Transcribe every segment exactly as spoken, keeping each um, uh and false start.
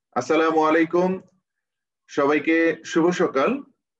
আসসালামু আলাইকুম, সবাইকে শুভ সকাল।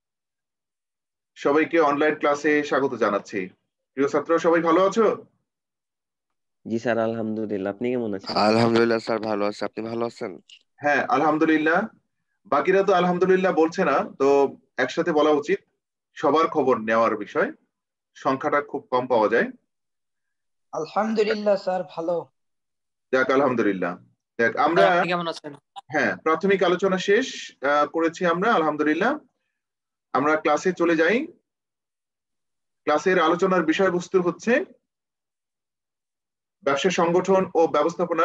সবাইকে অনলাইন ক্লাসে স্বাগত জানাচ্ছি। প্রিয় ছাত্র, সবাই ভালো আছো? জি স্যার, আলহামদুলিল্লাহ। আপনি কেমন আছেন? আলহামদুলিল্লাহ স্যার, ভালো আছে। আপনি ভালো আছেন? হ্যাঁ, আলহামদুলিল্লাহ। বাকিরা তো আলহামদুলিল্লাহ বলছে না, তো একসাথে বলা উচিত। সবার খবর নেওয়ার বিষয়, সংখ্যাটা খুব কম পাওয়া যায়। আলহামদুলিল্লাহ স্যার, ভালো। যাক, আলহামদুলিল্লাহ। দেখ, আমরা আপনি কেমন আছেন? হ্যাঁ, প্রাথমিক আলোচনা শেষ আহ, করেছি আমরা, আলহামদুলিল্লাহ। আমরা ক্লাসে চলে যাই। ক্লাসের আলোচনার বিষয়বস্তু হচ্ছে ব্যবসা সংগঠন ও ব্যবস্থাপনা,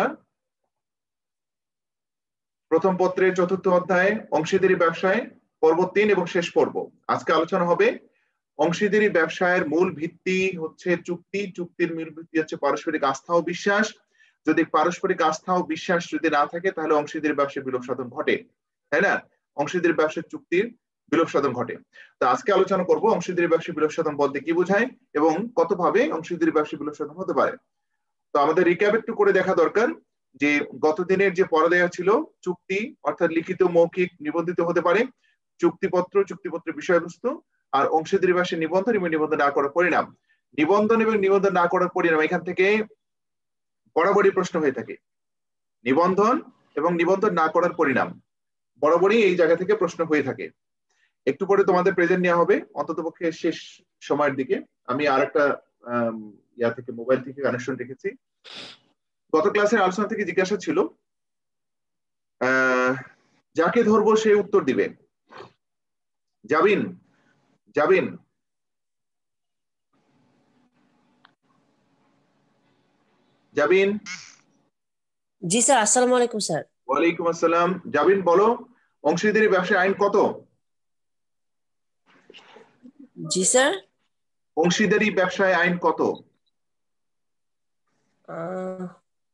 প্রথম পত্রের চতুর্থ অধ্যায় অংশীদারি ব্যবসায়, পর্ব তিন এবং শেষ পর্ব। আজকে আলোচনা হবে অংশীদারি ব্যবসায়ের মূল ভিত্তি হচ্ছে চুক্তি। চুক্তির মূল ভিত্তি হচ্ছে পারস্পরিক আস্থা ও বিশ্বাস। যদি পারস্পরিক আস্থা ও বিশ্বাস যদি না থাকে, তাহলে অংশীদারি ব্যবসায় বিলোপ সাধন ঘটে, তাই না? অংশীদারি ব্যবসার চুক্তির বিলোপ সাধন ঘটে। তো আজকে আলোচনা করব অংশীদারি ব্যবসায় বিলোপ সাধন বলতে কি বোঝায় এবং কতভাবে অংশীদারি ব্যবসায় বিলোপ সাধন হতে পারে। তো আমাদের রিক্যাপ একটু করে দেখা দরকার যে গত দিনের যে পড়া ছিল, চুক্তি অর্থাৎ লিখিত, মৌখিক, নিবন্ধিত হতে পারে, চুক্তিপত্র, চুক্তিপত্রের বিষয়বস্তু, আর অংশীদারি ব্যবসায় নিবন্ধন এবং নিবন্ধন না করার পরিণাম। নিবন্ধন এবং নিবন্ধন না করার পরিণাম এখান থেকে বরাবরই প্রশ্ন হয়ে থাকে। নিবন্ধন এবং নিবন্ধন না করার পরিণাম বরাবরই এই জায়গা থেকে প্রশ্ন হয়ে থাকে। একটু পরে তোমাদের প্রেজেন্ট নেওয়া হবে, অন্ততপক্ষে শেষ সময়ের দিকে। আমি আর একটা ইয়া থেকে, মোবাইল থেকে কানেকশন রেখেছি। গত ক্লাসের আলোচনা থেকে জিজ্ঞাসা ছিল আহ যাকে ধরবো সে উত্তর দিবে। যাবিন যাবিন যাবিন জি স্যার, আসসালামু আলাইকুম স্যার। ওয়ালাইকুম আসসালাম। যাবিন, বলো অংশীদারি ব্যবসায় আইন কত? জি স্যার। অংশীদারি ব্যবসায় আইন কত? আহ,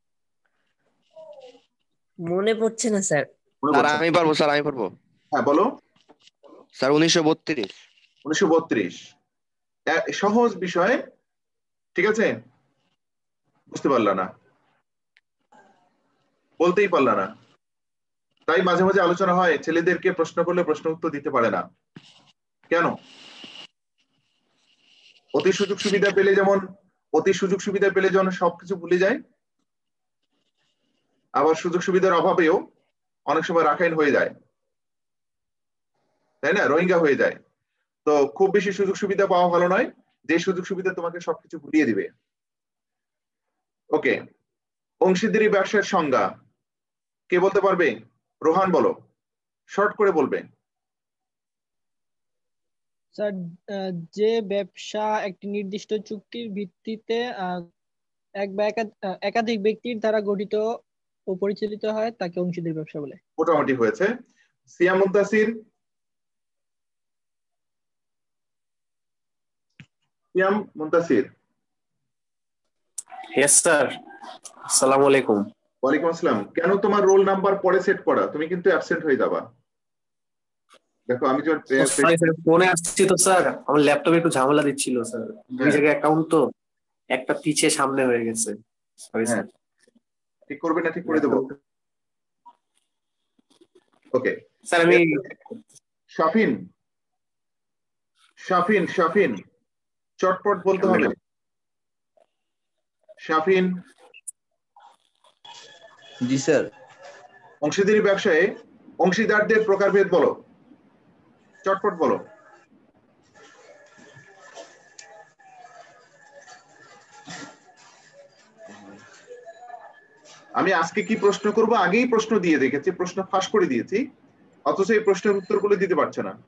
মনে পড়ছে না স্যার। মনে স্যার পড়ছে না? আমি পারবো, স্যার আমি পারবো। হ্যাঁ, বলো। স্যার উনিশশো বত্রিশ। উনিশশো বত্রিশ। সহজ বিষয়, ঠিক আছে? বুঝতে পারলা না, বলতেই পারলা না। তাই মাঝে মাঝে আলোচনা হয়, ছেলেদেরকে প্রশ্ন করলে প্রশ্ন উত্তর দিতে পারে না। কেন? অতি সুযোগ সুবিধা পেলে যেমন অতি সুযোগ সুবিধা পেলে যেমন সবকিছু ভুলে যায়, আবার সুযোগ সুবিধার অভাবেও অনেক সময় রাখাইন হয়ে যায়, তাই না? রোহিঙ্গা হয়ে যায়। তো খুব বেশি সুযোগ সুবিধা পাওয়া ভালো নয়, যে সুযোগ সুবিধা তোমাকে সবকিছু ভুলিয়ে দিবে। ওকে, অংশীদারি ব্যবসার সংজ্ঞা কে বলতে পারবে? রোহান বলো, শর্ট করে বলবে। স্যার, আহ, যে ব্যবসা একটি নির্দিষ্ট চুক্তির ভিত্তিতে আহ, এক বা একাধ- আহ, একাধিক ব্যক্তির দ্বারা গঠিত ও পরিচালিত হয় তাকে অংশীদারি ব্যবসা বলে। মোটামুটি হয়েছে। সিয়াম মুনতাসির, সিয়াম মুনতাসির। ইয়েস স্যার, আসসালামু আলাইকুম। ওয়ালাইকুম আসসালাম। কেন তোমার রোল নাম্বার পরে সেট করা? তুমি কিন্তু অ্যাবসেন্ট হয়ে যাবা। দেখো আমি যখন সরি স্যার, ফোনে আসছি তো স্যার, আমার ল্যাপটপে একটু ঝামেলা দিচ্ছিল স্যার। দুই হ্যাঁ জায়গায় অ্যাকাউন্ট তো, একটা পিছে সামনে হয়ে গেছে। সরি হ্যাঁ, স্যার। ঠিক করবে না? ঠিক করে দেবো। ওকে, স্যার আমি শাফিন শাফিন শাফিন চটপট বলতে হবে। শাফিন। জি স্যার। অংশীদারি ব্যবসায়ে অংশীদারদের প্রকারভেদ বলো, চটপট বলো। আমি আজকে কি প্রশ্ন করব আগেই প্রশ্ন দিয়ে রেখেছি, প্রশ্ন ফাঁস করে দিয়েছি, অথচ এই প্রশ্নের উত্তরগুলো দিতে পারছে না।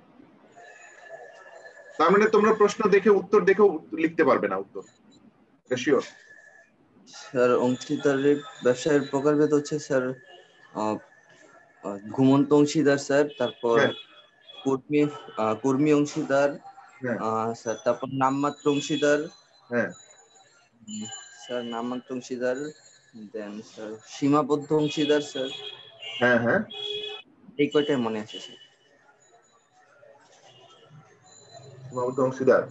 তার মানে তোমরা প্রশ্ন দেখে উত্তর দেখেও লিখতে পারবে না উত্তর, শিওর। স্যার অংশীদারের ব্যবসায়ের প্রকারভেদ হচ্ছে স্যার আহ, আহ, ঘুমন্ত অংশীদার স্যার, তারপর হ্যাঁ কর্মী আহ, কর্মী অংশীদার হ্যাঁ আহ, স্যার, তারপর নামমাত্র অংশীদার হ্যাঁ উম, স্যার, নামমাত্র অংশীদার, দেন স্যার সীমাবদ্ধ অংশীদার স্যার। হ্যাঁ হ্যাঁ এই কয়টাই মনে আছে স্যার। সীমাবদ্ধ অংশীদার।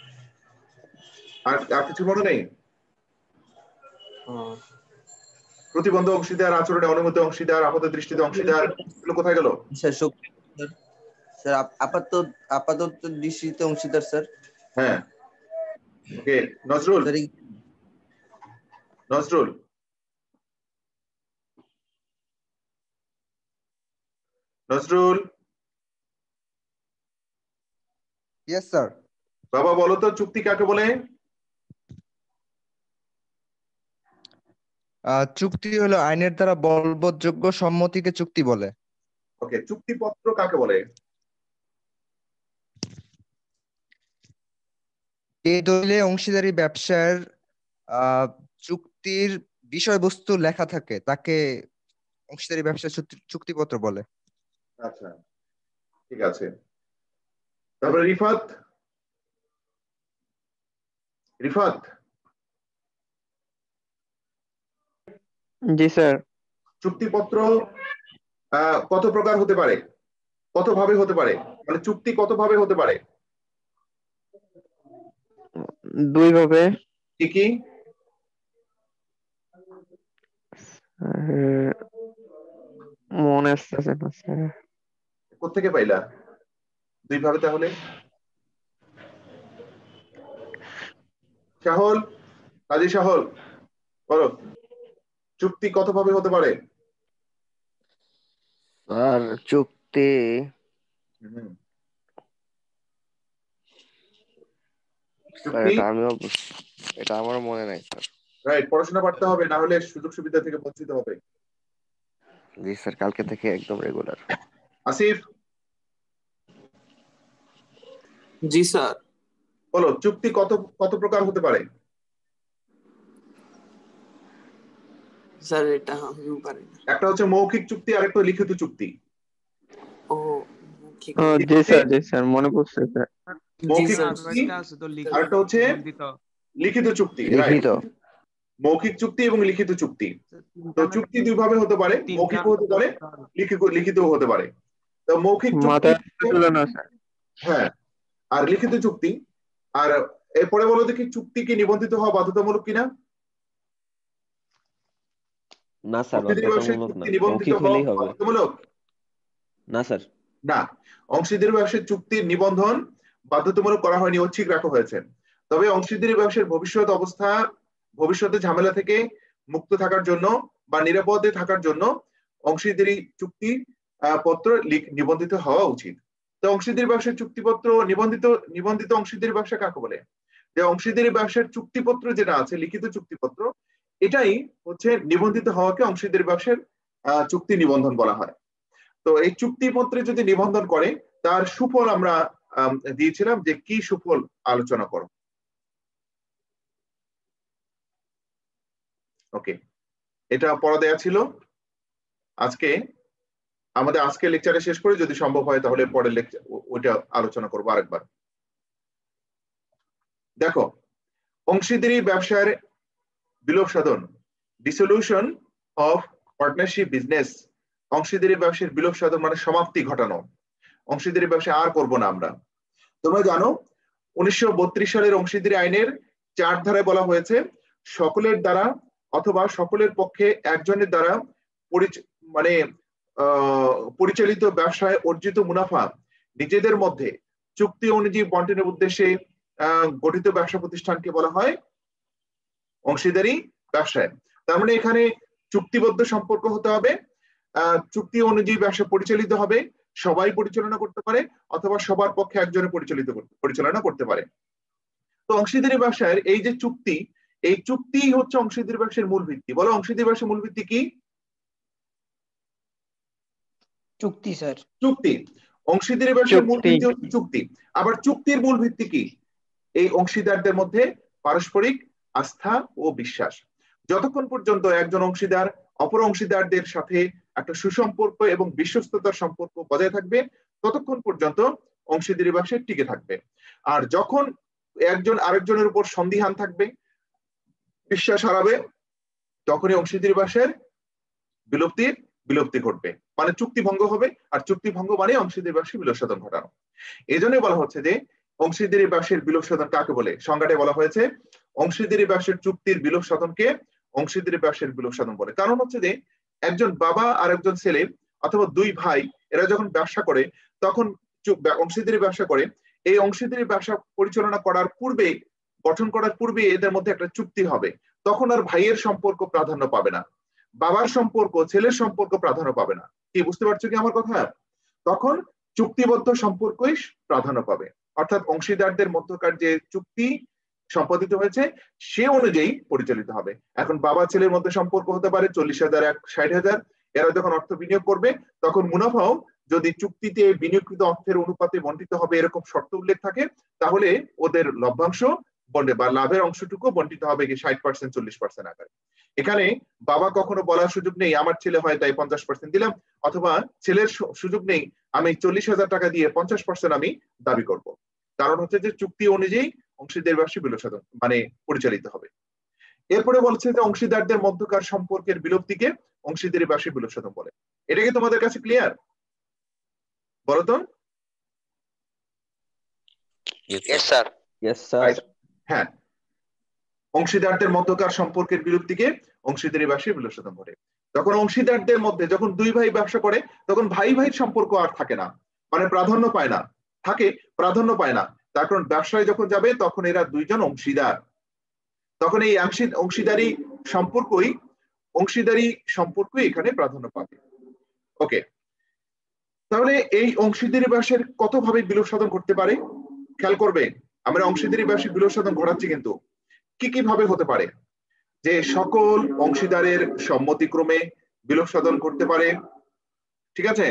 আর আর কিছু মনে নেই? আহ, প্রতিবন্ধক অংশীদার, আচরণে অনুমতি অংশীদার, আপাত দৃষ্টিতে অংশীদার, এগুলো কোথায় গেল? স্যার শক্তি স্যার স্যার আপ- আপাতত আপাতত দৃষ্টিতে অংশীদার স্যার। হ্যাঁ, ওকে। নজরুল, স্যার এই- নজরুল নজরুল ইয়েস স্যার। বাবা বলো তো চুক্তি কাকে বলে? চুক্তি হলো আইনের দ্বারা বলবৎযোগ্য সম্মতিকে চুক্তি বলে। ওকে, চুক্তিপত্র কাকে বলে? এই দলিলে অংশীদারি ব্যবসার আহ চুক্তির বিষয়বস্তু লেখা থাকে তাকে অংশীদারি ব্যবসার চুক্তি- চুক্তিপত্র বলে। আচ্ছা, ঠিক আছে। তারপরে রিফাত, রিফাত জি স্যার। চুক্তিপত্র আহ, কত প্রকার হতে পারে, কত ভাবে হতে পারে, মানে চুক্তি কত ভাবে হতে পারে? দুই ভাবে। কি কি? আহ, মনে আসতেছে না স্যার। কোত্থেকে পাইলা দুই ভাবে তাহলে? শাহল, কাজী শাহল বলো চুক্তি কত ভাবে হতে পারে? আর চুক্তি হুম, স্যার চুক্তি এটা আমিও বুঝ- এটা আমারও মনে নাই স্যার। রাইট, পড়াশোনা করতে হবে, না হলে সুযোগ সুবিধা থেকে বঞ্চিত হবে। জি স্যার, কালকে থেকে একদম রেগুলার। আসিফ জি স্যার। বলো চুক্তি কত কত প্রকার হতে পারে? স্যার এটা আমিও পারি না। একটা হচ্ছে মৌখিক চুক্তি আর একটা লিখিত চুক্তি। ও ঠিক ও আছে। জি স্যার, জি স্যার মনে পড়ছে স্যার। জি মৌখিক স্যার। চুক্তি আছে তো লিখিত, আর একটা হচ্ছে নিবন্ধিত। লিখিত চুক্তি, রাইট? লিখিত। মৌখিক চুক্তি এবং লিখিত চুক্তি। তো চুক্তি দুই ভাবে হতে পারে, তিনটা মৌখিক হতে পারে, লিখিত লিখিত হতে পারে। তো মৌখিক চুক্তি, মাথায় ছিল না স্যার। হ্যাঁ, আর লিখিত চুক্তি। আর এরপরে বলো দেখি চুক্তি কি নিবন্ধিত হওয়া বাধ্যতামূলক কিনা? না স্যার, অংশীদারি ব্যবসায় বাধ্যতামূলক চুক্তি না, নিবন্ধিত মৌখিক হওয়া হলেই হবে। বাধ্যতামূলক না স্যার। না, অংশীদারি ব্যবসায় চুক্তির নিবন্ধন বাধ্যতামূলক করা হয়নি, ঐচ্ছিক রাখা হয়েছে। তবে অংশীদারি ব্যবসার ভবিষ্যৎ অবস্থা, ভবিষ্যতে ঝামেলা থেকে মুক্ত থাকার জন্য বা নিরাপদে থাকার জন্য অংশীদারি চুক্তি আহ, পত্র লিখ- নিবন্ধিত হওয়া উচিত। তো অংশীদারি ব্যবসার চুক্তিপত্র নিবন্ধিত নিবন্ধিত অংশীদারি ব্যবসা কাকে বলে? যে অংশীদারি ব্যবসার চুক্তিপত্র যেটা আছে, লিখিত চুক্তিপত্র, এটাই হচ্ছে নিবন্ধিত হওয়াকে অংশীদারি ব্যবসার আহ, চুক্তি নিবন্ধন বলা হয়। তো এই চুক্তিপত্রে যদি নিবন্ধন করে তার সুফল আমরা আম, দিয়েছিলাম যে কি সুফল আলোচনা করো। ওকে, এটা পড়া দেয়া ছিল আজকে। আমাদের আজকে লেকচারে শেষ করে যদি সম্ভব হয় তাহলে পরের লেকচার ওইটা আলোচনা করবো আরেকবার। দেখো, অংশীদারি ব্যবসার বিলোপ সাধন, ডিসলিউশন অফ পার্টনারশিপ বিজনেস। অংশীদারি ব্যবসার বিলোপ সাধন মানে সমাপ্তি ঘটানো। অংশীদারি ব্যবসা আর করব না আমরা। তোমরা জানো উনিশশো বত্রিশ সালের অংশীদারি আইনের চার ধারায় বলা হয়েছে সকলের দ্বারা অথবা সকলের পক্ষে একজনের দ্বারা মানে পরিচালিত ব্যবসায় অর্জিত মুনাফা নিজেদের মধ্যে চুক্তি অনুযায়ী বন্টনের উদ্দেশ্যে গঠিত ব্যবসা প্রতিষ্ঠানকে বলা হয় অংশীদারি ব্যবসায়। তার মানে এখানে চুক্তিবদ্ধ সম্পর্ক হতে হবে, চুক্তি অনুযায়ী ব্যবসা পরিচালিত হবে, সবাই পরিচালনা করতে পারে অথবা সবার পক্ষে একজনে পরিচালিত পরিচালনা করতে পারে। তো অংশীদারি ব্যবসায়ের এই যে চুক্তি, এই চুক্তি হচ্ছে অংশীদারি ব্যবসার মূল ভিত্তি। বলো অংশীদারি ব্যবসার মূল ভিত্তি কি? চুক্তি স্যার। চুক্তি। অংশীদারি ব্যবসার মূল ভিত্তি হচ্ছে চুক্তি। আবার চুক্তির মূল ভিত্তি কি? এই অংশীদারদের মধ্যে পারস্পরিক আস্থা ও বিশ্বাস। যতক্ষণ পর্যন্ত একজন অংশীদার অপর অংশীদারদের সাথে একটা সুসম্পর্ক এবং বিশ্বস্ততার সম্পর্ক বজায় থাকবে ততক্ষণ পর্যন্ত অংশীদারি ব্যবসা টিকে থাকবে। আর যখন একজন আরেকজনের উপর সন্দিহান থাকবে, বিশ্বাস হারাবে, তখনই অংশীদারি ব্যবসার বিলুপ্তির বিলুপ্তি ঘটবে, মানে চুক্তি ভঙ্গ হবে। আর চুক্তি ভঙ্গ মানে অংশীদারি ব্যবসার বিলোপ সাধন ঘটানো। এই জন্যই বলা হচ্ছে যে অংশীদারি ব্যবসার বিলোপ সাধন কাকে বলে। সংজ্ঞাটায় বলা হয়েছে অংশীদারি ব্যবসার চুক্তির বিলোপ সাধনকে অংশীদারি ব্যবসায়ের বিলোপ সাধন বলে। কারণ হচ্ছে যে একজন বাবা আর একজন ছেলে অথবা দুই ভাই এরা যখন ব্যবসা করে তখন অংশীদারি ব্যবসা করে, এই অংশীদারি ব্যবসা পরিচালনা করার পূর্বে, গঠন করার পূর্বে এদের মধ্যে একটা চুক্তি হবে, তখন আর ভাইয়ের সম্পর্ক প্রাধান্য পাবে না, বাবার সম্পর্ক, ছেলের সম্পর্ক প্রাধান্য পাবে না। কি বুঝতে পারছো কি আমার কথা? তখন চুক্তিবদ্ধ সম্পর্কই প্রাধান্য পাবে, অর্থাৎ অংশীদারদের মধ্যকার যে চুক্তি সম্পাদিত হয়েছে সে অনুযায়ী পরিচালিত হবে। এখন বাবা ছেলের মধ্যে সম্পর্ক হতে পারে চল্লিশ হাজার এক ষাট হাজার, এরা যখন অর্থ বিনিয়োগ করবে তখন মুনাফাও যদি চুক্তিতে বিনিয়োগকৃত অর্থের অনুপাতে বন্টিত হবে এরকম শর্ত উল্লেখ থাকে, তাহলে ওদের লভ্যাংশ বন্টে বা লাভের অংশটুকু বন্টিত হবে কি ষাট পার্সেন্ট চল্লিশ পার্সেন্ট আকারে। এখানে বাবা কখনো বলার সুযোগ নেই আমার ছেলে হয় তাই পঞ্চাশ পার্সেন্ট দিলাম, অথবা ছেলের সুযোগ নেই আমি চল্লিশ হাজার টাকা দিয়ে পঞ্চাশ পার্সেন্ট আমি দাবি করব। কারণ হচ্ছে যে চুক্তি অনুযায়ী অংশীদার ব্যবসা বিলোপ সাধন মানে পরিচালিত হবে। এরপরে বলছে যে অংশীদারদের মধ্যকার সম্পর্কের বিলুপ্তিকে অংশীদারি ব্যবসা বিলোপ সাধন বলে। এটা কি তোমাদের কাছে ক্লিয়ার? বলো তো। Yes sir. Yes sir. হ্যাঁ, অংশীদারদের মধ্যকার সম্পর্কের বিলুপ্তিকে অংশীদারি ব্যবসায় বিলোপ সাধন বলে। যখন অংশীদারদের মধ্যে যখন দুই ভাই ব্যবসা করে তখন ভাই ভাইয়ের সম্পর্ক আর থাকে না, মানে প্রাধান্য পায় না, থাকে প্রাধান্য পায় না, তার কারণ ব্যবসায় যখন যাবে তখন এরা দুইজন অংশীদার, তখন এই অংশীদারি সম্পর্কই অংশীদারি সম্পর্কই এখানে প্রাধান্য পাবে। ওকে, তাহলে এই অংশীদারি ব্যবসার কতভাবে বিলোপ সাধন করতে পারে খেয়াল করবে। আমরা অংশীদারি ব্যবসায় বিলোপ সাধন ঘটাচ্ছি, কিন্তু কি কি ভাবে হতে পারে? যে সকল অংশীদারের সম্মতিক্রমে বিলোপ সাধন করতে পারে, ঠিক আছে?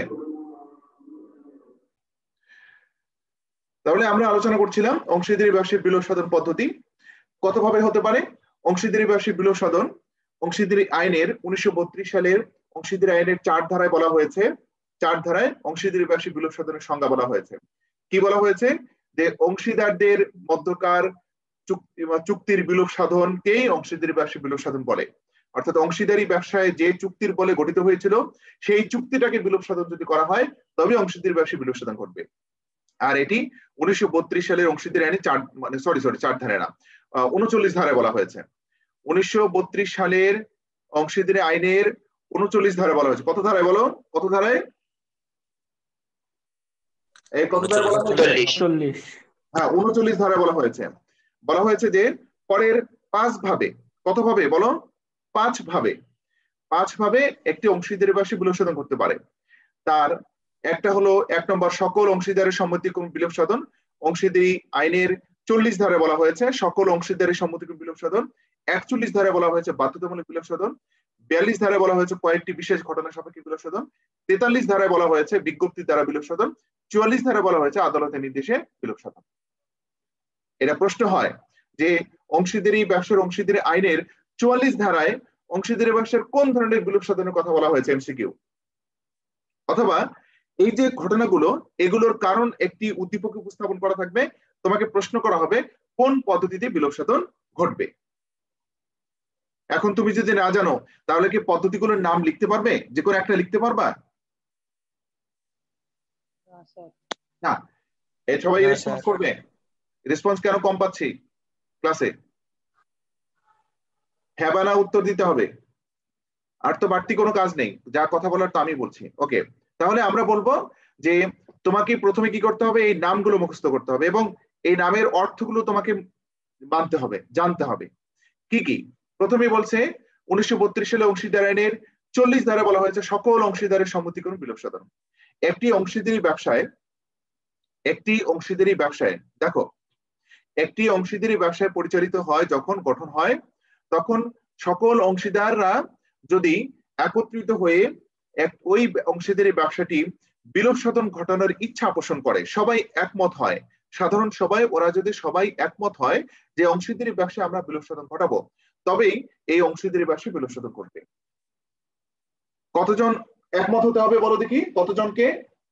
তাহলে আমরা আলোচনা করছিলাম অংশীদারি ব্যবসায় বিলোপ সাধন পদ্ধতি কতভাবে হতে পারে। অংশীদারি ব্যবসায় বিলোপ সাধন অংশীদারি আইনের উনিশশো বত্রিশ সালের অংশীদারি আইনের চার ধারায় বলা হয়েছে, চার ধারায় অংশীদারি ব্যবসায় বিলোপ সাধনের সংজ্ঞা বলা হয়েছে। কি বলা হয়েছে? যে অংশীদারদের মধ্যকার চুক্তি বা চুক্তির বিলোপ সাধনকেই অংশীদারি ব্যবসায় বিলোপ সাধন বলে। অর্থাৎ অংশীদারি ব্যবসায় যে চুক্তির বলে গঠিত হয়েছিল সেই চুক্তিটাকে বিলোপ সাধন যদি করা হয় তবে অংশীদারি ব্যবসায় বিলোপ সাধন ঘটবে। আর এটি উনিশশো বত্রিশ সালের অংশীদারি আইনে চার মানে সরি সরি চার ধারায় না উনচল্লিশ ধারায় বলা হয়েছে। উনিশশো বত্রিশ সালের অংশীদারি আইনের উনচল্লিশ ধারায় বলা হয়েছে। কত ধারায় বলো? কত ধারায়? এই কত ধারায় বলা হয়েছে? হ্যাঁ, উনচল্লিশ ধারায় বলা হয়েছে। বলা হয়েছে যে পরের পাঁচ ভাবে, কত ভাবে বলো? পাঁচ ভাবে, পাঁচ ভাবে একটি অংশীদারি ব্যবসায় বিলোপ সাধন করতে পারে। তার একটা হলো এক নম্বর সকল অংশীদারের সম্মতিক্রমে বিলোপ সাধন। অংশীদারি আইনের চল্লিশ ধারায় বলা হয়েছে সকল অংশীদারের সম্মতিক্রমে বিলোপ সাধন। একচল্লিশ ধারায় বলা হয়েছে বাধ্যতামূলক বিলোপ সাধন। বিয়াল্লিশ ধারায় বলা হয়েছে কয়েকটি বিশেষ ঘটনা সাপেক্ষে বিলোপ সাধন। তেতাল্লিশ ধারায় বলা হয়েছে বিজ্ঞপ্তির দ্বারা বিলোপ সাধন। চুয়াল্লিশ ধারায় বলা হয়েছে আদালতের নির্দেশে বিলোপ সাধন। এটা প্রশ্ন হয় যে অংশীদারি ব্যবসার অংশীদারি আইনের চুয়াল্লিশ ধারায় অংশীদারি ব্যবসার কোন ধরনের বিলোপ সাধনের কথা বলা হয়েছে এমসিকিউ, অথবা এই যে ঘটনাগুলো এগুলোর কারণ একটি উদ্দীপকে উপস্থাপন করা থাকবে, তোমাকে প্রশ্ন করা হবে কোন পদ্ধতিতে বিলোপ সাধন ঘটবে। এখন তুমি যদি না জানো তাহলে কি পদ্ধতিগুলোর নাম লিখতে পারবে? যে কোনো একটা লিখতে পারবা? না, এই সবাই রেসপন্স করবে। রেসপন্স কেন কম পাচ্ছি ক্লাসে? হ্যাঁ বা না উত্তর দিতে হবে, আর তো বাড়তি কোনো কাজ নেই, যা কথা বলার তো আমি বলছি। ওকে, তাহলে আমরা বলবো যে তোমাকে প্রথমে কি করতে হবে? এই নামগুলো মুখস্থ করতে হবে এবং এই নামের অর্থগুলো তোমাকে মানতে হবে, জানতে হবে। কি কি? প্রথমে বলছে উনিশশো বত্রিশ সালে অংশীদার আইনের চল্লিশ ধারা বলা হয়েছে সকল অংশীদারের সম্মতিক্রমে বিলোপ সাধন। একটি অংশীদারি ব্যবসায় একটি অংশীদারি ব্যবসায় দেখো একটি অংশীদারি ব্যবসায় পরিচালিত হয় যখন গঠন হয় তখন সকল অংশীদাররা যদি একত্রিত হয়ে এক ওই অংশীদারি ব্যবসাটি বিলোপ সাধন ঘটানোর ইচ্ছা পোষণ করে, সবাই একমত হয়, সাধারণ সবাই ওরা যদি সবাই একমত হয় যে অংশীদারি ব্যবসায় আমরা বিলোপ সাধন ঘটাবো, তবেই এই অংশীদারি ব্যবসায় বিলোপ সাধন করবে। কতজন একমত হতে হবে বলো দেখি? কতজনকে?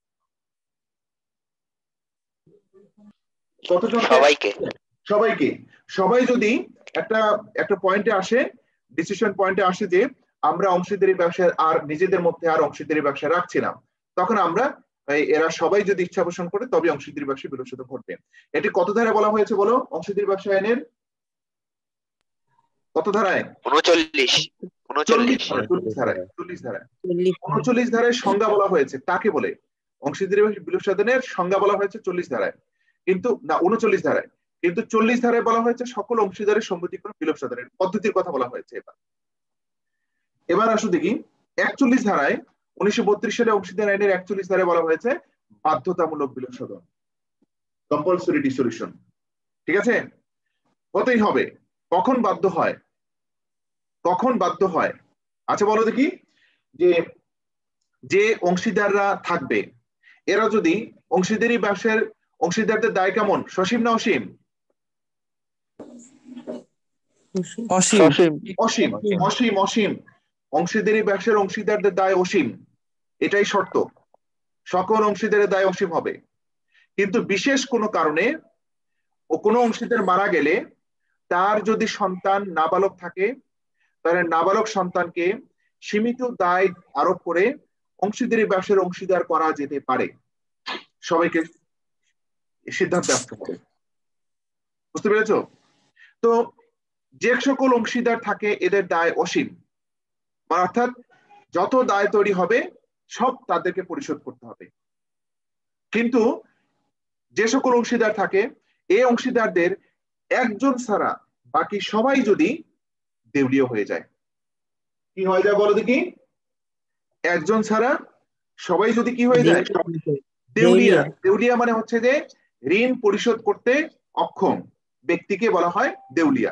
কতজন? সবাইকে। সবাইকে। সবাই যদি একটা একটা পয়েন্টে আসে, ডিসিশন পয়েন্টে আসে যে আমরা অংশীদারি ব্যবসায় আর নিজেদের মধ্যে আর অংশীদারি ব্যবসা রাখছি না, তখন আমরা এরা সবাই যদি ইচ্ছা পোষণ করে তবে অংশীদারি ব্যবসায় বিলোপ সাধন ঘটবে। এটি কত ধারায় বলা হয়েছে বলো? অংশীদারি ব্যবসা আইনের কত ধারায়? উনচল্লিশ উনচল্লিশ চল্লিশ ধারায় চল্লিশ ধারায় উনচল্লিশ ধারায় সংজ্ঞা বলা হয়েছে কাকে বলে? অংশীদারি বিলোপ সাধনের সংজ্ঞা বলা হয়েছে চল্লিশ ধারায়, কিন্তু না উনচল্লিশ ধারায়, কিন্তু চল্লিশ ধারায় বলা হয়েছে সকল অংশীদারের সম্মতিক্রমে বিলোপ সাধনের পদ্ধতির কথা বলা হয়েছে। এবার এবার আসো দেখি একচল্লিশ ধারায় উনিশশো বত্রিশ সালে অংশীদার আইনের একচল্লিশ ধারায় বলা হয়েছে বাধ্যতামূলক বিলোপ সাধন, কম্পালসরি ডিসোলিউশন। ঠিক আছে, হতেই হবে। কখন বাধ্য হয়? কখন বাধ্য হয়? আচ্ছা বলো দেখি, যে যে অংশীদাররা থাকবে এরা যদি অংশীদারি ব্যবসার অংশীদারদের দায় কেমন, সসীম না অসীম? অসীম অসীম অসীম অসীম অংশীদারি ব্যবসার অংশীদারদের দায় অসীম, এটাই শর্ত। সকল অংশীদারের দায় অসীম হবে, কিন্তু বিশেষ কোনো কারণে ও কোনো অংশীদার মারা গেলে তার যদি সন্তান নাবালক থাকে তাহলে নাবালক সন্তানকে সীমিত দায় আরোপ করে অংশীদারি ব্যবসার অংশীদার করা যেতে পারে। সবাইকে সিদ্ধান্ত আসতে হবে, বুঝতে পেরেছ? তো যে সকল অংশীদার থাকে এদের দায় অসীম, অর্থাৎ যত দায় তৈরি হবে সব তাদেরকে পরিশোধ করতে হবে। কিন্তু যে সকল অংশীদার থাকে এই অংশীদারদের একজন ছাড়া বাকি সবাই যদি দেউলিয়া হয়ে যায়, কি হয়ে যায় বলো দেখি? একজন ছাড়া সবাই যদি কি হয়ে যায়? দেউলিয়া। দেউলিয়া মানে হচ্ছে যে ঋণ পরিশোধ করতে অক্ষম ব্যক্তিকে বলা হয় দেউলিয়া।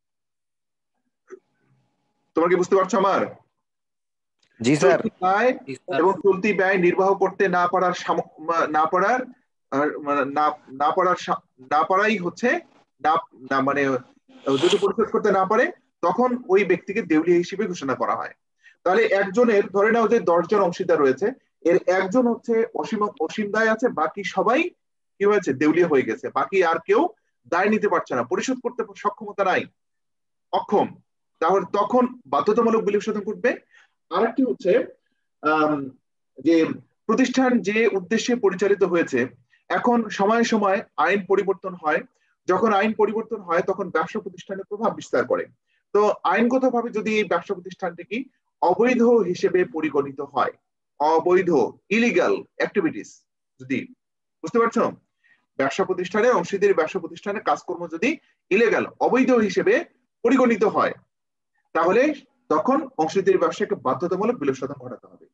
তোমরা কি বুঝতে পারছো আমার? জি স্যার। আয় এবং চলতি ব্যয় নির্বাহ করতে না পারার না পারার না না পারার না পারাই হচ্ছে না, মানে যদি পরিশোধ করতে না পারে তখন ওই ব্যক্তিকে দেউলিয়া হিসেবে ঘোষণা করা হয়। তাহলে একজনের, ধরে নাও যে দশজন অংশীদার রয়েছে, এর একজন হচ্ছে অসীম অসীম দায় আছে, বাকি সবাই কি হয়েছে? দেউলিয়া হয়ে গেছে। বাকি আর কেউ দায় নিতে পারছে না, পরিশোধ করতে সক্ষমতা নাই, অক্ষম। তাহলে তখন বাধ্যতামূলক বিলোপ সাধন করবে। আরেকটি হচ্ছে আহ যে প্রতিষ্ঠান যে উদ্দেশ্যে পরিচালিত হয়েছে, এখন সময়ে সময় আইন পরিবর্তন হয়, যখন আইন পরিবর্তন হয় তখন ব্যবসা প্রতিষ্ঠানে প্রভাব বিস্তার করে। তো আইনগতভাবে যদি এই ব্যবসা প্রতিষ্ঠানটি কি অবৈধ হিসেবে পরিগণিত হয়, অবৈধ ইলিগাল অ্যাক্টিভিটিস যদি, বুঝতে পারছো? ব্যবসা প্রতিষ্ঠানে অংশীদারি ব্যবসা প্রতিষ্ঠানের কাজকর্ম যদি ইলিগাল অবৈধ হিসেবে পরিগণিত হয় তাহলে তখন অংশীদারি ব্যবসাকে বাধ্যতামূলক বিলোপ সাধন ঘটাতে হবে।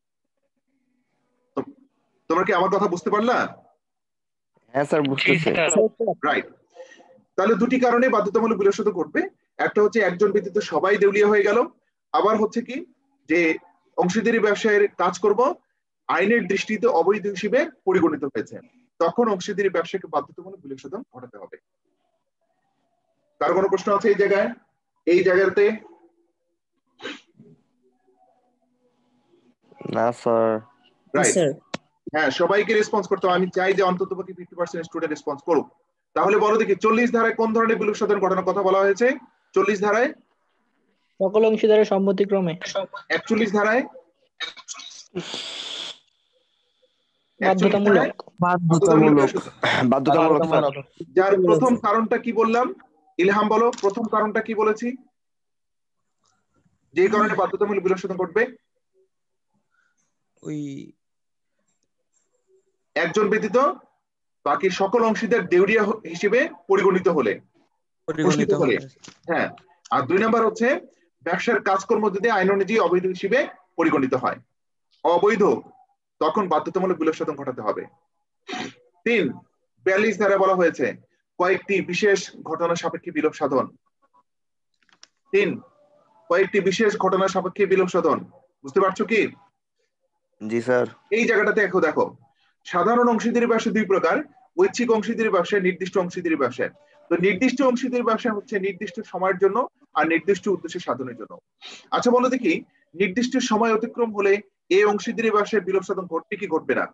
তোমরা কি আমার কথা বুঝতে পারলা? হ্যাঁ স্যার, বুঝতেছি। রাইট। তাহলে দুটি কারণে বাধ্যতামূলক বিলোপ সাধন ঘটবে। একটা হচ্ছে একজন ব্যতীত সবাই দেউলিয়া হয়ে গেল, আবার হচ্ছে কি যে অংশীদারি ব্যবসায়ের কাজকর্ম আইনের দৃষ্টিতে অবৈধ হিসেবে পরিগণিত হয়েছে, তখন অংশীদারি ব্যবসাকে বাধ্যতামূলক বিলোপ সাধন ঘটাতে হবে। কার কোনো প্রশ্ন আছে এই জায়গায়? এই জায়গাতে না স্যার। রাইট, হ্যাঁ সবাইকে রেসপন্স করতে হবে। আমি চাই যে অন্তত পক্ষে ফিফটি পার্সেন্ট স্টুডেন্ট রেসপন্স করুক। তাহলে বলো দেখি চল্লিশ ধারায় কোন ধরনের বিলোপ সাধন ঘটানোর কথা বলা হয়েছে? চল্লিশ ধারায় সকল অংশীদারের সম্মতিক্রমে। একচল্লিশ ধারায় বাধ্যতামূলক। বাধ্যতামূলক বাধ্যতামূলক স্যার। যার প্রথম কারণটা কি বললাম? ইলহাম বলো, প্রথম কারণটা কি বলেছি? যে কারণে বাধ্যতামূলক বিলোপ সাধন ঘটবে? ওই একজন ব্যতীত বাকি সকল অংশীদার দেউলিয়া হিসেবে পরিগণিত হলে, পরিগণিত হলে। হ্যাঁ। আর দুই নাম্বার হচ্ছে ব্যবসার কাজকর্ম যদি আইন অনুযায়ী অবৈধ হিসেবে পরিগণিত হয়, অবৈধ, তখন বাধ্যতামূলক বিলোপ সাধন ঘটাতে হবে। তিন, বিয়াল্লিশ ধারায় বলা হয়েছে কয়েকটি বিশেষ ঘটনা সাপেক্ষে বিলোপ সাধন। তিন, কয়েকটি বিশেষ ঘটনা সাপেক্ষে বিলোপ সাধন। বুঝতে পারছো কি? জি স্যার। এই জায়গাটাতে দেখো দেখো সাধারণ অংশীদারি ব্যবসা দুই প্রকার, ঐচ্ছিক অংশীদারি ব্যবসা, নির্দিষ্ট অংশীদারি ব্যবসা। তো নির্দিষ্ট অংশীদারি ব্যবসা হচ্ছে নির্দিষ্ট সময়ের জন্য আর নির্দিষ্ট উদ্দেশ্য সাধনের জন্য। আচ্ছা বলো দেখি, নির্দিষ্ট সময় অতিক্রম হলে এই অংশীদারি ব্যবসায় বিলোপ সাধন ঘটবে কি ঘটবে না?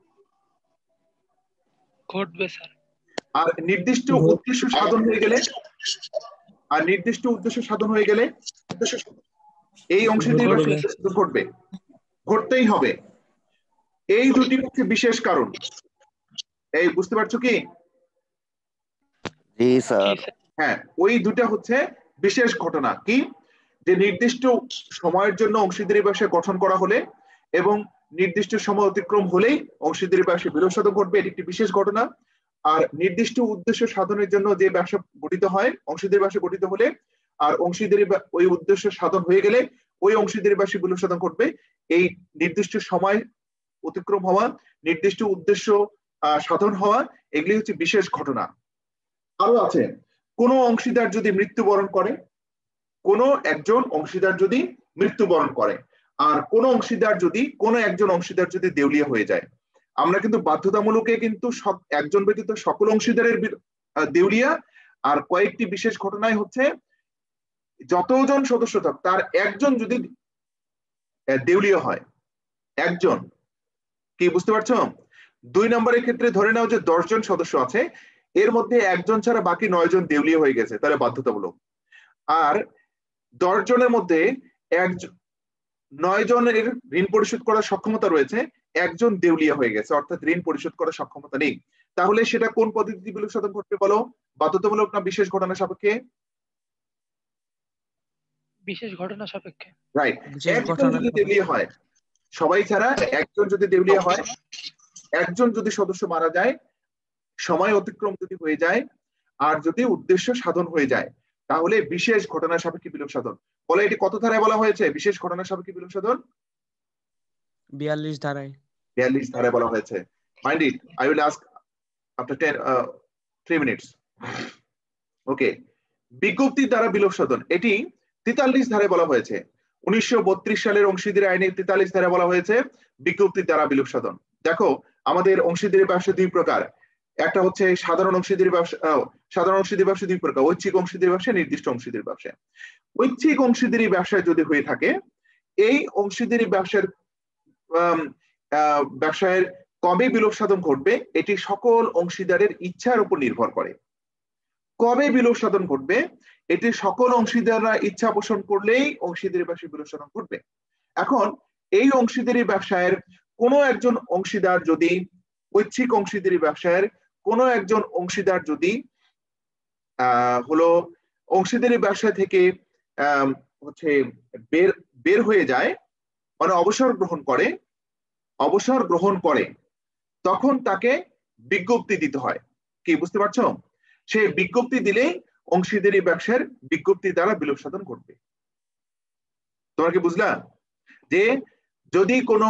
ঘটবে স্যার। আর নির্দিষ্ট উদ্দেশ্য সাধন হয়ে গেলে আর নির্দিষ্ট উদ্দেশ্য সাধন হয়ে গেলে এই অংশীদারি ব্যবসা ঘটবে, ঘটতেই হবে। এই দুটি হচ্ছে বিশেষ কারণ। এই বুঝতে পারছো কি? জি স্যার। হ্যাঁ, ওই দুটা হচ্ছে বিশেষ ঘটনা। কি? যে নির্দিষ্ট সময়ের জন্য অংশীদারি ব্যবসা গঠন করা হলে এবং নির্দিষ্ট সময় অতিক্রম হলেই অংশীদারি ব্যবসা বিলোপ সাধন ঘটবে, এটি একটি বিশেষ ঘটনা। আর নির্দিষ্ট উদ্দেশ্য সাধনের জন্য যে ব্যবসা গঠিত হয় অংশীদারি ব্যবসা গঠিত হলে আর অংশীদারি ওই উদ্দেশ্য সাধন হয়ে গেলে ওই অংশীদারি ব্যবসা বিলোপ সাধন ঘটবে। এই নির্দিষ্ট সময় অতিক্রম হওয়া, নির্দিষ্ট উদ্দেশ্য সাধন হওয়া, এগুলি হচ্ছে বিশেষ ঘটনা। আরো আছে, কোন অংশীদার যদি মৃত্যুবরণ করে, কোন একজন অংশীদার যদি মৃত্যুবরণ করে আর কোন অংশীদার যদি কোন একজন অংশীদার যদি দেউলিয়া হয়ে যায়, আমরা কিন্তু বাধ্যতামূলকে কিন্তু সব একজন ব্যতীত সকল অংশীদারের দেউলিয়া, আর কয়েকটি বিশেষ ঘটনায় হচ্ছে যতজন সদস্য থাক তার একজন যদি দেউলিয়া হয়, একজন, কি বুঝতে পারছো? দুই নম্বরের ক্ষেত্রে ধরে নাও যে দশ জন সদস্য আছে, এর মধ্যে একজন ছাড়া বাকি নয় জন দেউলিয়া হয়ে গেছে, তাহলে বাধ্যতামূলক। আর দশ জনের মধ্যে এক নয় জনের ঋণ পরিশোধ করার সক্ষমতা রয়েছে, একজন দেউলিয়া হয়ে গেছে, অর্থাৎ ঋণ পরিশোধ করার সক্ষমতা নেই, তাহলে সেটা কোন পদ্ধতি বিলোপ সাধন করতে বলো? বাধ্যতামূলক না বিশেষ ঘটনা সাপেক্ষে? বিশেষ ঘটনা সাপেক্ষে। রাইট। একজন যদি দেউলিয়া হয়, সবাই ছাড়া একজন যদি দেউলিয়া হয়, একজন যদি সদস্য মারা যায়, সময় অতিক্রম যদি হয়ে যায় আর যদি উদ্দেশ্য সাধন হয়ে যায়, তাহলে বিশেষ ঘটনা সাপেক্ষে বিলোপ সাধন। বলে এটি কত ধারায় বলা হয়েছে বিশেষ ঘটনা সাপেক্ষে বিলোপ সাধন? বিয়াল্লিশ ধারায়। বিয়াল্লিশ ধারায় বলা হয়েছে। Mind it, I will ask after ten three minutes. Okay, বিজ্ঞপ্তির দ্বারা বিলোপ সাধন, এটি তেতাল্লিশ ধারায় বলা হয়েছে। উনিশশো বত্রিশ সালের অংশীদারি আইনে তেতাল্লিশ ধারায় বলা হয়েছে বিজ্ঞপ্তির দ্বারা বিলোপ সাধন। দেখো, আমাদের অংশীদারি ব্যবসা দুই প্রকার, একটা হচ্ছে সাধারণ অংশীদারি ব্যবসা, সাধারণ অংশীদারি ব্যবসা দুই প্রকার, ঐচ্ছিক অংশীদারি ব্যবসা, নির্দিষ্ট অংশীদারি ব্যবসা। ঐচ্ছিক অংশীদারি ব্যবসায় যদি হয়ে থাকে, এই অংশীদারি ব্যবসার ব্যবসায়ের কবে বিলোপ সাধন ঘটবে এটি সকল অংশীদারের ইচ্ছার উপর নির্ভর করে। কবে বিলোপ সাধন ঘটবে এটি সকল অংশীদাররা ইচ্ছা পোষণ করলেই অংশীদারি ব্যবসায় বিলোপ সাধন ঘটবে। এখন এই অংশীদারি ব্যবসায়ের কোনো একজন অংশীদার যদি ঐচ্ছিক অংশীদারি ব্যবসায়ের কোনো একজন অংশীদার যদি আহ হলো অংশীদারি ব্যবসা থেকে আহ হচ্ছে বের বের হয়ে যায়, মানে অবসর গ্রহণ করে, অবসর গ্রহণ করে তখন তাকে বিজ্ঞপ্তি দিতে হয়। কি বুঝতে পারছো? সে বিজ্ঞপ্তি দিলেই অংশীদারি ব্যবসার বিজ্ঞপ্তি দ্বারা বিলোপ সাধন ঘটবে। তোমরা কি বুঝলা? যে যদি কোনো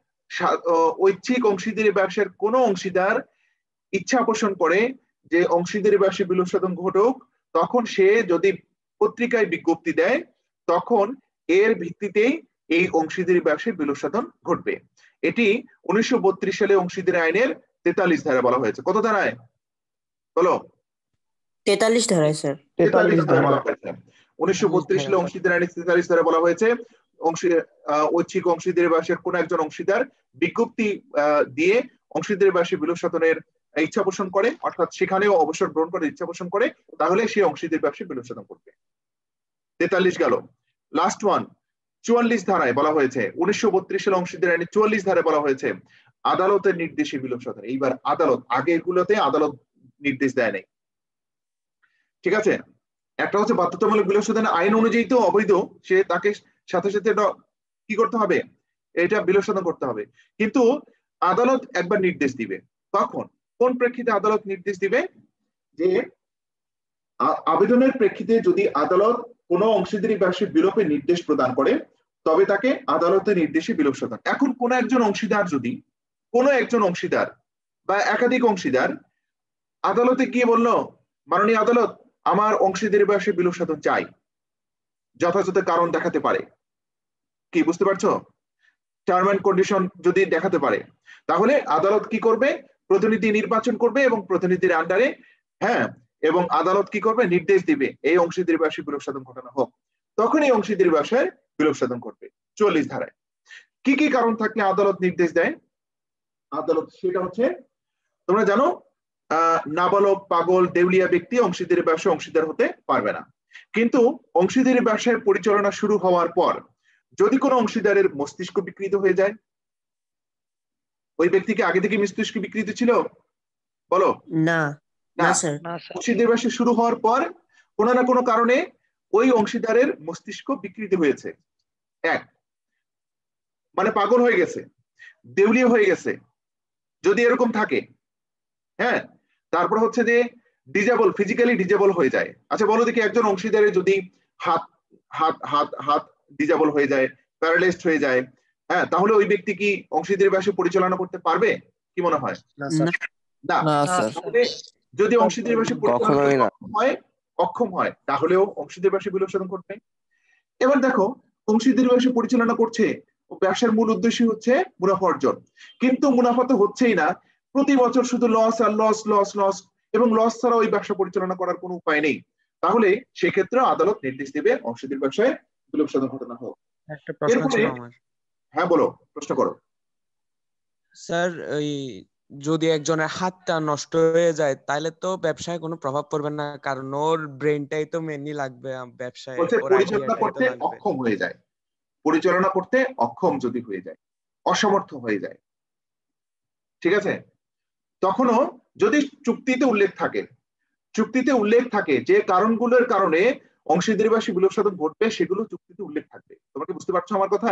ঐচ্ছিক অংশীদারি ব্যবসার কোনো অংশীদার ইচ্ছা পোষণ করে যে অংশীদারি ব্যবসায় বিলোপ সাধন ঘটুক, তখন সে যদি পত্রিকায় বিজ্ঞপ্তি দেয় তখন এর ভিত্তিতেই এই অংশীদারি ব্যবসায় বিলোপ সাধন ঘটবে। এটি উনিশশো বত্রিশ সালে অংশীদারি আইনের তেতাল্লিশ ধারায় বলা হয়েছে। কত ধারায় বলো? তেতাল্লিশ ধারায় স্যার। তেতাল্লিশ ধারায় বলা হয়েছে। উনিশশো বত্রিশ সালে অংশীদারি আইনের তেতাল্লিশ ধারায় বলা হয়েছে অংশী ঐচ্ছিক অংশীদারি ব্যবসার কোন একজন অংশীদার বিজ্ঞপ্তি দিয়ে অংশীদারি ব্যবসায় বিলোপ সাধনের ইচ্ছা পোষণ করে, অর্থাৎ সেখানেও অবসর গ্রহণ করে ইচ্ছা পোষণ করে, তাহলে সে অংশীদারি ব্যবসায় বিলোপ সাধন করবে। তেতাল্লিশ গেল। লাস্ট ওয়ান, চুয়াল্লিশ ধারায় বলা হয়েছে, উনিশশো বত্রিশ সালে অংশীদারি আইনের চুয়াল্লিশ ধারায় বলা হয়েছে আদালতের নির্দেশে বিলোপ সাধন। এইবার আদালত, আগে এগুলোতে আদালত নির্দেশ দেয় নাই, ঠিক আছে? একটা হচ্ছে বাধ্যতামূলক বিলোপ সাধন আইন অনুযায়ী তো অবৈধ, সে তাকে সাথে সাথে কি করতে হবে, এটা বিলোপ সাধন করতে হবে। কিন্তু আদালত একবার নির্দেশ দিবে, তখন কোন প্রেক্ষিতে আদালত নির্দেশ দিবে? যে আবেদনের প্রেক্ষিতে যদি আদালত কোন অংশীদারি ব্যবসায় বিলোপের নির্দেশ প্রদান করে তবে তাকে আদালতের নির্দেশে বিলোপ সাধন। এখন কোন একজন অংশীদার যদি কোন একজন অংশীদার বা একাধিক অংশীদার আদালতে গিয়ে বলল, মাননীয় আদালত আমার অংশীদারি ব্যবসায় বিলোপ সাধন চাই, যথাযথ কারণ দেখাতে পারে, কি বুঝতে পারছো? টার্ম এন্ড কন্ডিশন যদি দেখাতে পারে, তাহলে আদালত কি করবে? প্রতিনিধি নির্বাচন করবে এবং প্রতিনিধির আন্ডারে, হ্যাঁ, এবং আদালত কি করবে? নির্দেশ দিবে এই অংশীদারি ব্যবসায় বিলোপ সাধন ঘটানো হোক, তখন এই অংশীদারি ব্যবসায় বিলোপ সাধন করবে। চল্লিশ ধারায় কি কি কারণ থাকলে আদালত নির্দেশ দেয়? আদালত সেটা হচ্ছে, তোমরা জানো আহ নাবালক, পাগল, দেউলিয়া ব্যক্তি অংশীদারি ব্যবসায় অংশীদার হতে পারবে না। কিন্তু অংশীদারি ব্যবসায় পরিচালনা শুরু হওয়ার পর যদি কোনো অংশীদারের মস্তিষ্ক বিকৃত হয়ে যায়, ওই ব্যক্তিকে আগে থেকে মস্তিষ্ক বিকৃত ছিল? বলো। না, না স্যার। অংশীদারি ব্যবসা শুরু হওয়ার পর কোনো না কোনো কারণে ওই অংশীদারের মস্তিষ্ক বিকৃত হয়েছে, এক মানে পাগল হয়ে গেছে, দেউলিয়া হয়ে গেছে, যদি এরকম থাকে, হ্যাঁ। তারপর হচ্ছে যে ডিজেবল, ফিজিক্যালি ডিজেবল হয়ে যায়। আচ্ছা বলো দেখি, একজন অংশীদারের যদি হাত হাত হাত হাত ডিজেবল হয়ে যায়, প্যারালাইজড হয়ে যায়, হ্যাঁ, তাহলে ওই ব্যক্তি কি অংশীদারি ব্যবসা পরিচালনা করতে পারবে? কি মনে হয়? না স্যার। না। না স্যার। তাহলে যদি অংশীদারি ব্যবসা পরিচালনা কখনোই না। করতে হয়, অক্ষম হয়, তাহলেও অংশীদারি ব্যবসা বিলোপ সাধন করবে। এবার দেখো, অংশীদারি ব্যবসা পরিচালনা করছে, ব্যবসার মূল উদ্দেশ্য হচ্ছে মুনাফা অর্জন, কিন্তু মুনাফা তো হচ্ছেই না, প্রতি বছর শুধু লস আর লস লস লস, এবং লস ছাড়া ওই ব্যবসা পরিচালনা করার কোনো উপায় নেই। তাহলে সেক্ষেত্রে আদালত নির্দেশ দেবে অংশীদারি ব্যবসায় বিলোপ সাধন ঘটনা হোক। একটা প্রশ্ন ছিল আমার। হ্যাঁ বলো, প্রশ্ন করো। স্যার, ওই যদি একজনের হাতটা নষ্ট হয়ে যায় তাহলে তো ব্যবসায় কোনো প্রভাব পড়বে না, কারণ ওর ব্রেনটাই তো মেনলি লাগবে ব্যবসায়, বলছে ওর পরিচালনা আইডিয়াটাই তো করতে লাগবে। অক্ষম হয়ে যায়, পরিচালনা করতে অক্ষম যদি হয়ে যায়, অসমর্থ হয়ে যায়, ঠিক আছে, তখনও যদি চুক্তিতে উল্লেখ থাকে, চুক্তিতে উল্লেখ থাকে যে কারণগুলোর কারণে অংশীদারি বা বিলোপ সাধন ঘটবে, সেগুলো চুক্তিতে উল্লেখ থাকবে। তোমরা কি বুঝতে পারছো আমার কথা?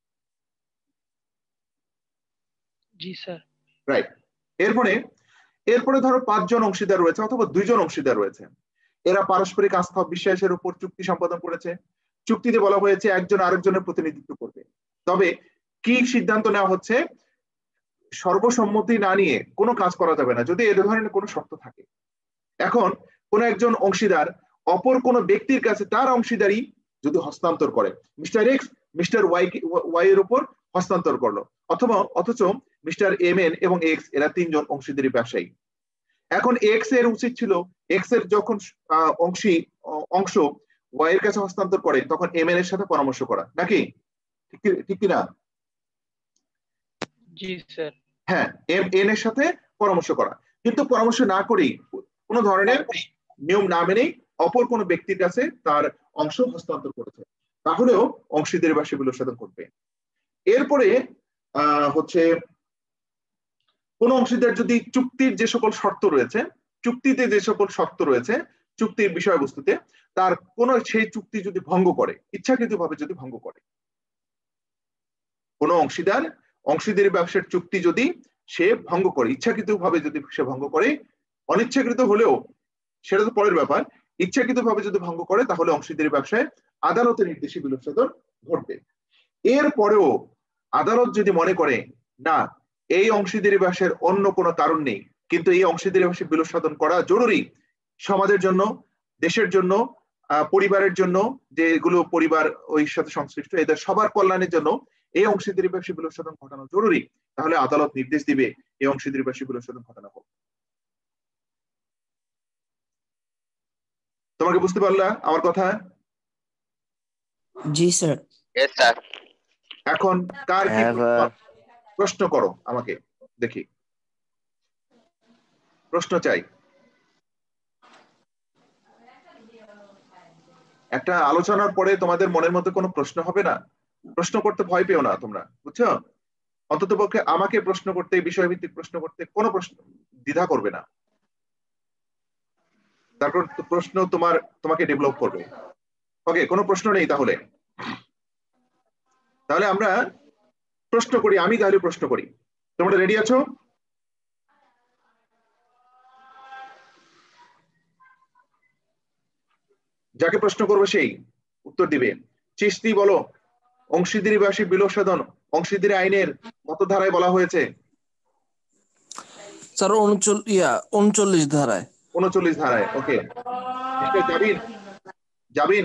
জি স্যার। রাইট। এরপরে এরপরে ধরো পাঁচজন অংশীদার রয়েছে অথবা দুইজন অংশীদার রয়েছে, এরা পারস্পরিক আস্থা বিশ্বাসের উপর চুক্তি সম্পাদন করেছে। চুক্তিতে বলা হয়েছে একজন আরেকজনের প্রতিনিধিত্ব করবে, তবে কি সিদ্ধান্ত নেওয়া হচ্ছে, সর্বসম্মতি না নিয়ে কোনো কাজ করা যাবে না যদি এ ধরনের কোনো শর্ত থাকে। এখন কোন একজন অংশীদার অপর কোন ব্যক্তির কাছে তার অংশীদারি যদি হস্তান্তর করে, mister X mister Y Y এর উপর হস্তান্তর করলো, অথবা অথচ মিস্টার এম এন এবং এক্স এরা তিনজন অংশীদারি ব্যবসায়ী। এখন এক্স এর উচিত ছিল এক্স এর যখন অংশী অংশ ওয়াই এর কাছে হস্তান্তর করে তখন এম এন এর সাথে পরামর্শ করা, নাকি ঠিক কিনা? জি স্যার। হ্যাঁ, এম এন এর সাথে পরামর্শ করা, কিন্তু পরামর্শ না করেই কোনো ধরনের নিয়ম না মেনেই অপর কোনো ব্যক্তির কাছে তার অংশ হস্তান্তর করেছে, তাহলেও অংশীদারি বা বিলোপ সাধন করবে। এরপরে আহ হচ্ছে কোন অংশীদার যদি চুক্তির যে সকল শর্ত রয়েছে, চুক্তিতে যে সকল শর্ত রয়েছে চুক্তির বিষয়বস্তুতে, তার কোন সেই চুক্তি যদি ভঙ্গ করে, ইচ্ছাকৃতভাবে যদি ভঙ্গ করে, কোন অংশীদার অংশীদারি ব্যবসার চুক্তি যদি সে ভঙ্গ করে, ইচ্ছাকৃতভাবে যদি সে ভঙ্গ করে, অনিচ্ছাকৃত হলেও সেটা তো পরের ব্যাপার, ইচ্ছাকৃতভাবে যদি ভঙ্গ করে তাহলে অংশীদারি ব্যবসায় আদালতের নির্দেশে বিলোপ সাধন ঘটবে। এরপরেও আদালত যদি মনে করে না এই অংশীদারি ব্যবসার অন্য কোনো কারণ নেই, কিন্তু এই অংশীদারি ব্যবসায় বিলোপ সাধন করা জরুরি সমাজের জন্য, দেশের জন্য, পরিবারের জন্য, যেগুলো পরিবার ওই সাথে সংশ্লিষ্ট এদের সবার কল্যাণের জন্য এই অংশীদারি ব্যবসায় বিলোপ সাধন ঘটানো জরুরি, তাহলে আদালত নির্দেশ দিবে এই অংশীদারি ব্যবসায় বিলোপ সাধন ঘটানো হোক। তোমাকে বুঝতে পারলা আমার কথা? জি স্যার। এখন কার কি প্রশ্ন করো আমাকে দেখি, প্রশ্ন চাই। একটা আলোচনার পরে তোমাদের মনের মধ্যে কোনো প্রশ্ন হবে না, প্রশ্ন করতে ভয় পেও না তোমরা, বুঝছো? অন্তত পক্ষে আমাকে প্রশ্ন করতে, বিষয়ভিত্তিক প্রশ্ন করতে কোনো প্রশ্ন দ্বিধা করবে না, তারপর প্রশ্ন তোমার তোমাকে ডেভেলপ করবে। ওকে, কোনো প্রশ্ন নেই তাহলে? তাহলে আমরা প্রশ্ন করি, আমি তাহলে প্রশ্ন করি। তোমরা রেডি আছো? যাকে প্রশ্ন করবে সেই উত্তর দিবে। চিশতি বলো, অংশীদারি ব্যবসায়ী বিলোপ সাধন অংশীদারি আইনের কত ধারায় বলা হয়েছে? স্যার উনচল্লিশ ধারায়। উনচল্লিশ ধারায়। ওকে, যাবিন যাবিন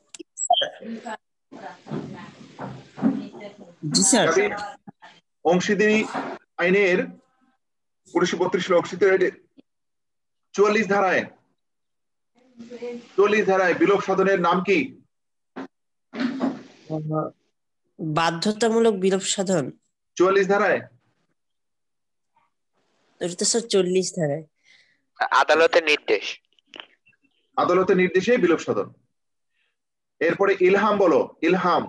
অংশীদারি আইনের উনিশশো বত্রিশ অংশীদারি চুয়াল্লিশ ধারায় চল্লিশ ধারায় বিলোপ সাধনের নাম কি? বাধ্যতামূলক বিলোপ সাধন চুয়াল্লিশ ধারায়। এটা তো স্যার চল্লিশ ধারায়। আদালতের নির্দেশ, আদালতের নির্দেশে বিলোপ সাধন। এরপরে ইলহাম বলো, ইলহাম।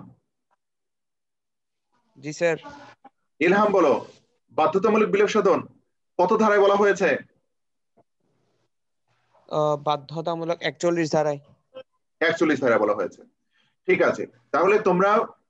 জি স্যার। ইলহাম বলো, বাধ্যতামূলক বিলোপ সাধন কত ধারায় বলা হয়েছে? বাধ্যতামূলক একচল্লিশ ধারায়। একচল্লিশ ধারায় বলা হয়েছে। ঠিক আছে, তাহলে তোমরা